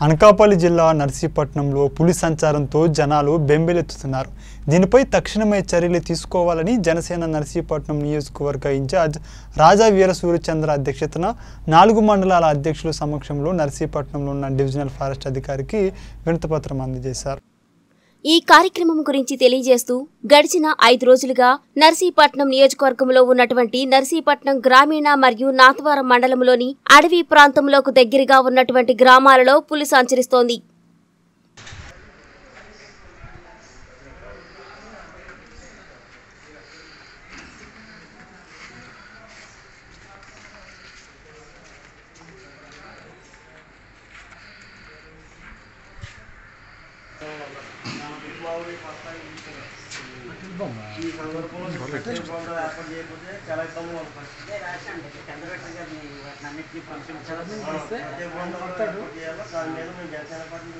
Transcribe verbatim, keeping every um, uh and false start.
అనకాపల్లి జిల్లా నర్సీపట్నంలో పులి సంచారంతో జనాలు బెంబేలెత్తుతున్నారు. దీనిపై తక్షణమే చర్యలు తీసుకోవాలని జనసేన నర్సీపట్నం నియోజకవర్గ ఇన్ఛార్జ్ రాజా వీర సూర్యచంద్ర అధ్యక్షతన నాలుగు మండలాల అధ్యక్షుల సమక్షంలో నర్సీపట్నంలో ఉన్న డివిజనల్ ఫారెస్ట్ అధికారికి వినతిపత్రం అందజేశారు. ఈ కార్యక్రమం గురించి తెలియజేస్తూ గడిచిన ఐదు రోజులుగా నర్సీపట్నం నియోజకవర్గంలో ఉన్నటువంటి నర్సీపట్నం గ్రామీణ మరియు నాతవరం మండలంలోని అడవి ప్రాంతంలోకి దగ్గరగా ఉన్నటువంటి గ్రామాలలో పులి సంచరిస్తోంది. ఈ సందర్భంలో ఏర్పాటు చేయకపోతే చాలా ఇబ్బంది పడుతుంది.